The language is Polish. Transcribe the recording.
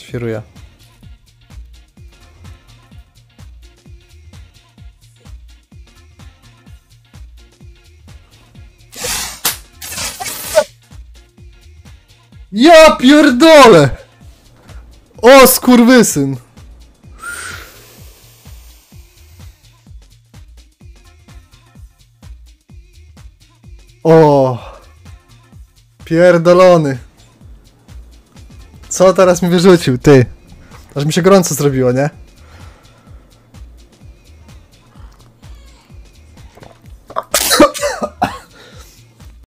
świruje. Ja pierdolę! O, skurwysyn! O! Pierdolony! Co teraz mi wyrzucił, ty? Aż mi się gorąco zrobiło, nie?